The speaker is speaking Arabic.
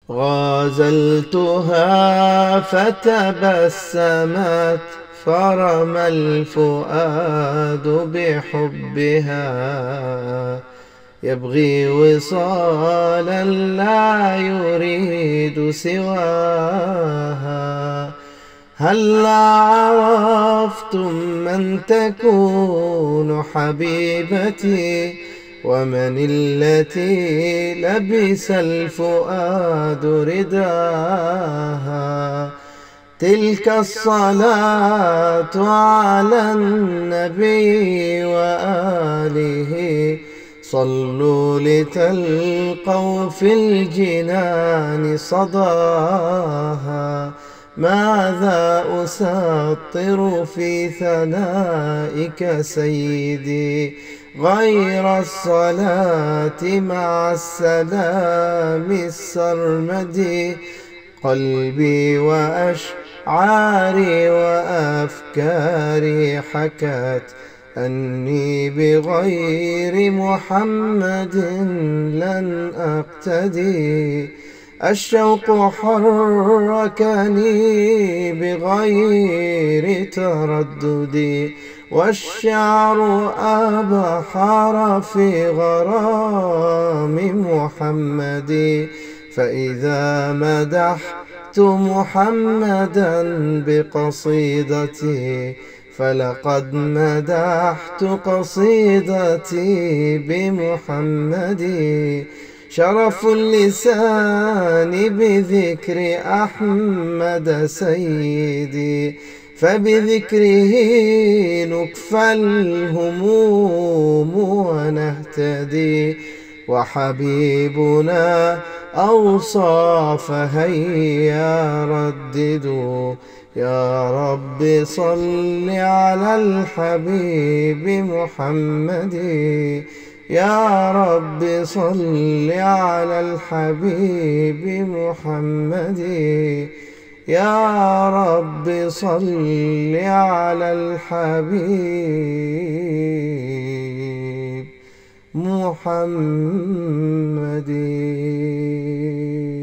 غازلتها فتبسمت فرمى الفؤاد بحبها، يبغي وصالا لا يريد سواها. هلا عرفتم من تكون حبيبتي، ومن التي لبس الفؤاد رداها. تلك الصلاة على النبي وآله، صلوا لتلقوا في الجنان صداها. ماذا أسطر في ثنائك سيدي غير الصلاة مع السلام السرمدي. قلبي وأشعاري وأفكاري حكت أني بغير محمد لن أقتدي. الشوق حركني بغير تردد، والشعر أبحر في غرام محمد. فإذا مدحت محمدا بقصيدتي، فلقد مدحت قصيدتي بمحمد. شرف اللسان بذكر أحمد سيدي، فبذكره نكفى الهموم ونهتدي. وحبيبنا أوصى فهيا رددوا، يا رب صل على الحبيب محمد. يا رب صل على الحبيب محمد. يا رب صل على الحبيب محمد.